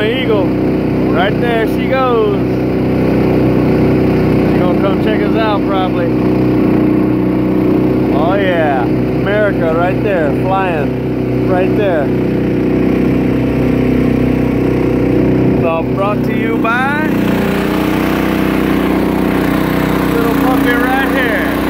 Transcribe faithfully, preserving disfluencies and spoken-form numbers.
Eagle. Right there she goes. She's gonna come check us out probably. Oh yeah, America right there, flying right there. It's all brought to you by little puppy right here.